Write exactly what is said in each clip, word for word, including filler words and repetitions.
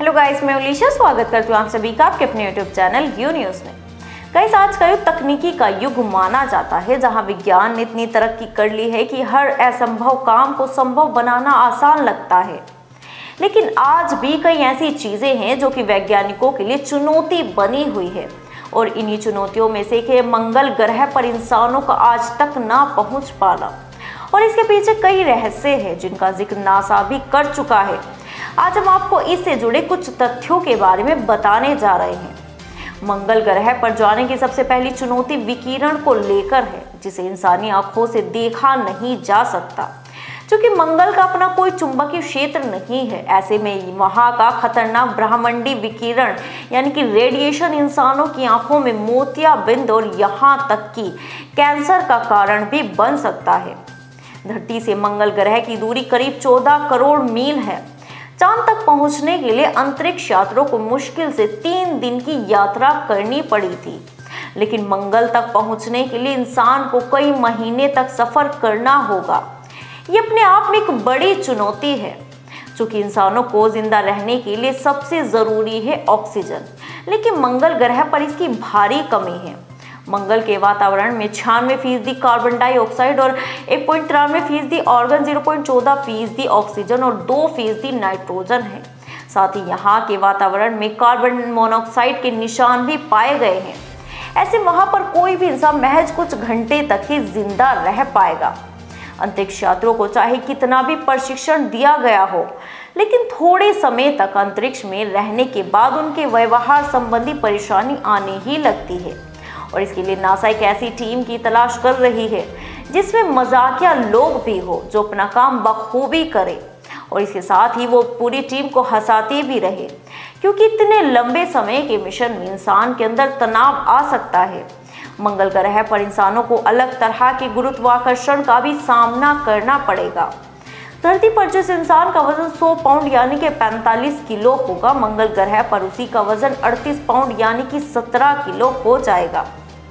Hello guys, मैं उलीशा स्वागत करती हूँ आप सभी का आपके अपने यूट्यूब चैनल यू न्यूज़ में। गाइस, आज का युग तकनीकी का युग माना जाता है, जहां विज्ञान ने इतनी तरक्की कर ली है कि हर असंभव काम को संभव बनाना आसान लगता है। लेकिन आज भी कई ऐसी चीजें हैं जो कि वैज्ञानिकों के लिए चुनौती बनी हुई है, और इन्हीं चुनौतियों में से एक है मंगल ग्रह पर इंसानों का आज तक ना पहुंच पाना। और इसके पीछे कई रहस्य हैं जिनका जिक्र नासा भी कर चुका है। आज हम आपको इससे जुड़े कुछ तथ्यों के बारे में बताने जा रहे हैं। मंगल ग्रह पर जाने की सबसे पहली चुनौती विकिरण को लेकर है, जिसे इंसानी आंखों से देखा नहीं जा सकता। क्योंकि मंगल का अपना कोई चुंबकीय क्षेत्र नहीं है, ऐसे में वहां का खतरनाक ब्रह्मांडीय विकिरण यानी कि रेडिएशन इंसानों की आंखों में मोतियाबिंद और यहाँ तक कि कैंसर का कारण भी बन सकता है। धरती से मंगल ग्रह की दूरी करीब चौदह करोड़ मील है। चांद तक पहुंचने के लिए अंतरिक्ष यात्रियों को मुश्किल से तीन दिन की यात्रा करनी पड़ी थी, लेकिन मंगल तक पहुंचने के लिए इंसान को कई महीने तक सफर करना होगा। ये अपने आप में एक बड़ी चुनौती है, क्योंकि इंसानों को जिंदा रहने के लिए सबसे जरूरी है ऑक्सीजन, लेकिन मंगल ग्रह पर इसकी भारी कमी है। मंगल के वातावरण में छियानवे फीसदी कार्बन डाइऑक्साइड और एक पॉइंट तिरानवे फीसदी ऑर्गन, जीरो पॉइंट चौदह फीसदी ऑक्सीजन और दो फीसदी नाइट्रोजन है। साथ ही यहाँ के वातावरण में कार्बन मोनोऑक्साइड के निशान भी पाए गए हैं। ऐसे वहाँ पर कोई भी इंसान महज कुछ घंटे तक ही जिंदा रह पाएगा। अंतरिक्ष यात्रियों को चाहे कितना भी प्रशिक्षण दिया गया हो, लेकिन थोड़े समय तक अंतरिक्ष में रहने के बाद उनके व्यवहार संबंधी परेशानी आने ही लगती है। और इसके लिए नासा एक ऐसी टीम की तलाश कर रही है जिसमें मजाकिया लोग भी हो जो अपना काम बखूबी करे, और इसके साथ ही वो पूरी टीम को हंसाते भी रहे, क्योंकि इतने लंबे समय के मिशन में इंसान के अंदर तनाव आ सकता है। मंगल ग्रह पर इंसानों को अलग तरह के गुरुत्वाकर्षण का भी सामना करना पड़ेगा। धरती पर जिस इंसान का वजन सौ पाउंड यानी कि पैंतालीस किलो होगा, मंगल ग्रह पर उसी का वजन अड़तीस पाउंड यानी कि सत्रह किलो हो जाएगा।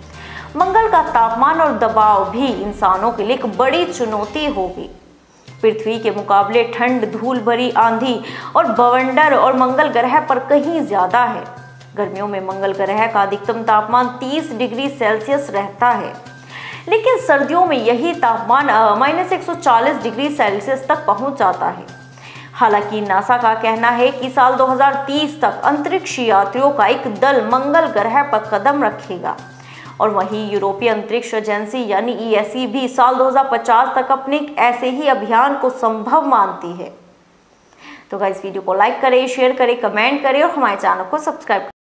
मंगल का तापमान और दबाव भी इंसानों के लिए एक बड़ी चुनौती होगी। पृथ्वी के मुकाबले ठंड, धूल भरी आंधी और बवंडर और मंगल ग्रह पर कहीं ज्यादा है। गर्मियों में मंगल ग्रह का अधिकतम तापमान तीस डिग्री सेल्सियस रहता है, लेकिन सर्दियों में यही तापमान माइनस एक सौ चालीस डिग्री सेल्सियस तक पहुंच जाता है। हालांकि नासा का कहना है कि साल दो हज़ार तीस तक अंतरिक्ष यात्रियों का एक दल मंगल ग्रह पर कदम रखेगा, और वहीं यूरोपीय अंतरिक्ष एजेंसी यानी ई एस ए भी साल दो हज़ार पचास तक अपने ऐसे ही अभियान को संभव मानती है। तो गाइस, वीडियो को लाइक करें, शेयर करें, कमेंट करें और हमारे चैनल को सब्सक्राइब करें।